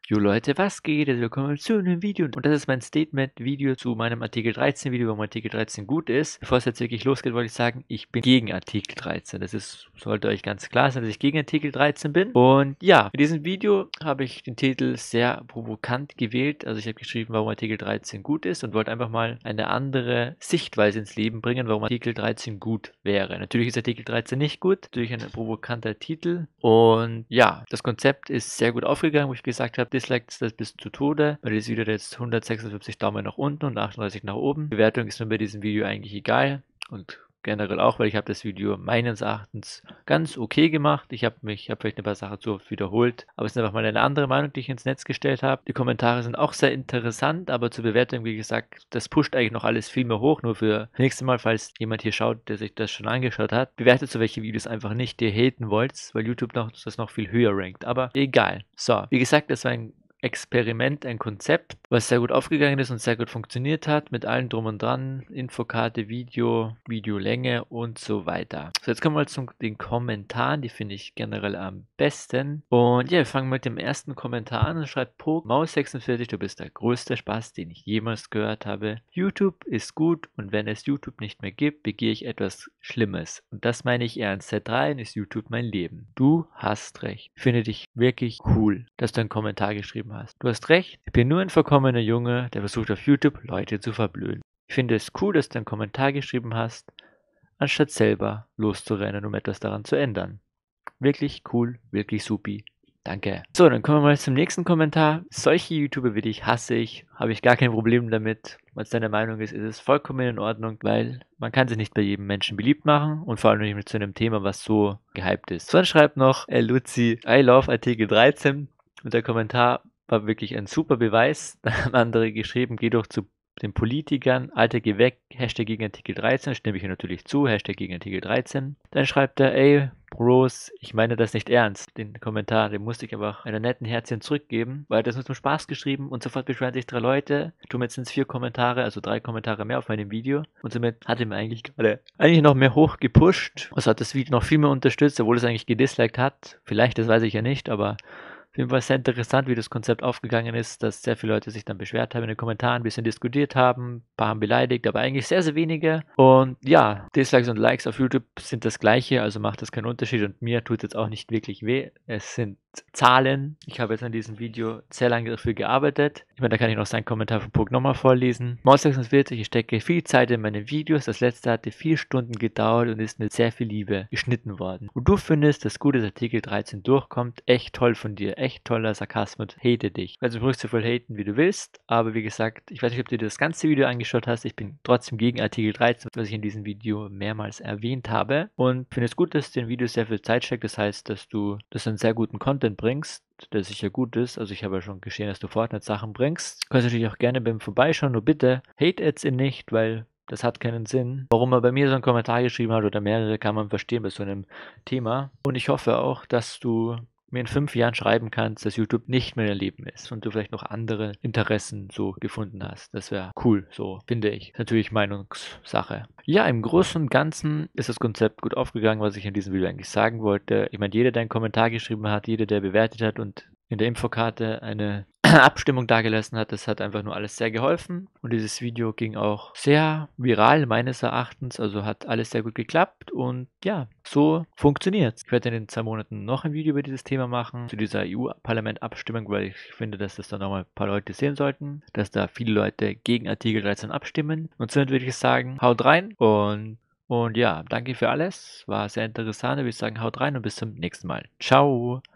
Jo Leute, was geht? Willkommen zu einem Video. Und das ist mein Statement-Video zu meinem Artikel 13 Video, warum Artikel 13 gut ist. Bevor es jetzt wirklich losgeht, wollte ich sagen, ich bin gegen Artikel 13. Sollte euch ganz klar sein, dass ich gegen Artikel 13 bin. Und ja, in diesem Video habe ich den Titel sehr provokant gewählt. Also ich habe geschrieben, warum Artikel 13 gut ist und wollte einfach mal eine andere Sichtweise ins Leben bringen, warum Artikel 13 gut wäre. Natürlich ist Artikel 13 nicht gut, natürlich ein provokanter Titel. Und ja, das Konzept ist sehr gut aufgegangen, wo ich gesagt habe, Dislikes das bis zu Tode. Bei diesem Video jetzt 156 Daumen nach unten und 38 nach oben. Die Bewertung ist mir bei diesem Video eigentlich egal und generell auch, weil ich habe das Video meines Erachtens ganz okay gemacht. Ich habe vielleicht ein paar Sachen zu oft wiederholt, aber es ist einfach mal eine andere Meinung, die ich ins Netz gestellt habe. Die Kommentare sind auch sehr interessant, aber zur Bewertung, wie gesagt, das pusht eigentlich noch alles viel mehr hoch, nur für das nächste Mal, falls jemand hier schaut, der sich das schon angeschaut hat. Bewertet so welche Videos einfach nicht, die ihr haten wollt, weil YouTube das noch viel höher rankt, aber egal. So, wie gesagt, das war ein Experiment, ein Konzept, was sehr gut aufgegangen ist und sehr gut funktioniert hat, mit allem drum und dran, Infokarte, Video, Videolänge und so weiter. So, jetzt kommen wir zu den Kommentaren, die finde ich generell am besten. Und ja, wir fangen mit dem ersten Kommentar an und schreibt Maus46, du bist der größte Spaß, den ich jemals gehört habe. YouTube ist gut und wenn es YouTube nicht mehr gibt, begehe ich etwas Schlimmes. Und das meine ich ernst. Seit 3 Jahren ist YouTube mein Leben. Du hast recht. Ich finde dich wirklich cool, dass du einen Kommentar geschrieben hast. Du hast recht, ich bin nur ein verkommener Junge, der versucht auf YouTube Leute zu verblöden. Ich finde es cool, dass du einen Kommentar geschrieben hast, anstatt selber loszurennen, um etwas daran zu ändern. Wirklich cool, wirklich supi. Danke. So, dann kommen wir mal zum nächsten Kommentar. Solche YouTuber wie dich hasse ich, habe ich gar kein Problem damit. Was deine Meinung ist es vollkommen in Ordnung, weil man kann sich nicht bei jedem Menschen beliebt machen und vor allem nicht mit so einem Thema, was so gehypt ist. So, dann schreibt noch Luzi, I love Artikel 13 und der Kommentar war wirklich ein super Beweis. Da haben andere geschrieben, geh doch zu den Politikern, Alter, geh weg, Hashtag gegen Artikel 13, stimme ich hier natürlich zu, Hashtag gegen Artikel 13. Dann schreibt er, ey, Bros, ich meine das nicht ernst. Den Kommentar, den musste ich aber einer netten Herzchen zurückgeben, weil das nur zum Spaß geschrieben und sofort beschweren sich 3 Leute. Jetzt sind es 4 Kommentare, also 3 Kommentare mehr auf meinem Video und somit hat er mir eigentlich gerade noch mehr hoch gepusht. Also hat das Video noch viel mehr unterstützt, obwohl es eigentlich gedisliked hat. Vielleicht, das weiß ich ja nicht, aber auf jeden Fall sehr interessant, wie das Konzept aufgegangen ist, dass sehr viele Leute sich dann beschwert haben in den Kommentaren, ein bisschen diskutiert haben, ein paar haben beleidigt, aber eigentlich sehr, sehr wenige. Und ja, Dislikes und Likes auf YouTube sind das gleiche, also macht das keinen Unterschied und mir tut jetzt auch nicht wirklich weh. Es sind Zahlen. Ich habe jetzt an diesem Video sehr lange dafür gearbeitet. Ich meine, da kann ich noch seinen Kommentar von Puck nochmal vorlesen. Maus46, ich stecke viel Zeit in meine Videos. Das letzte hatte 4 Stunden gedauert und ist mit sehr viel Liebe geschnitten worden. Und du findest, dass gutes Artikel 13 durchkommt. Echt toll von dir. Echt toller Sarkasmus. Hate dich. Also du brauchst so viel haten, wie du willst. Aber wie gesagt, ich weiß nicht, ob du dir das ganze Video angeschaut hast. Ich bin trotzdem gegen Artikel 13, was ich in diesem Video mehrmals erwähnt habe. Und finde es gut, dass du in Video sehr viel Zeit steckt. Das heißt, dass du das einen sehr guten Content bringst, der sicher gut ist. Also ich habe ja schon gesehen, dass du Fortnite-Sachen bringst. Du kannst natürlich auch gerne beim Vorbeischauen, nur bitte hate jetzt ihn nicht, weil das hat keinen Sinn. Warum er bei mir so einen Kommentar geschrieben hat oder mehrere, kann man verstehen bei so einem Thema. Und ich hoffe auch, dass du mir in 5 Jahren schreiben kannst, dass YouTube nicht mehr dein Leben ist und du vielleicht noch andere Interessen so gefunden hast. Das wäre cool, so finde ich. Ist natürlich Meinungssache. Ja, im Großen und Ganzen ist das Konzept gut aufgegangen, was ich in diesem Video eigentlich sagen wollte. Ich meine, jeder, der einen Kommentar geschrieben hat, jeder, der bewertet hat und in der Infokarte eine Abstimmung dagelassen hat, das hat einfach nur alles sehr geholfen und dieses Video ging auch sehr viral meines Erachtens, also hat alles sehr gut geklappt und ja, so funktioniert's. Ich werde in den 2 Monaten noch ein Video über dieses Thema machen, zu dieser EU-Parlament-Abstimmung, weil ich finde, dass das dann nochmal ein paar Leute sehen sollten, dass da viele Leute gegen Artikel 13 abstimmen und somit würde ich sagen, haut rein und ja, danke für alles, war sehr interessant, würde ich sagen, haut rein und bis zum nächsten Mal. Ciao!